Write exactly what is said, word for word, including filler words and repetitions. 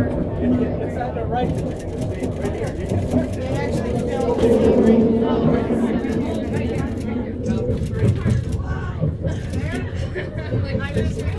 It's on the right. They actually filmed the scene right now.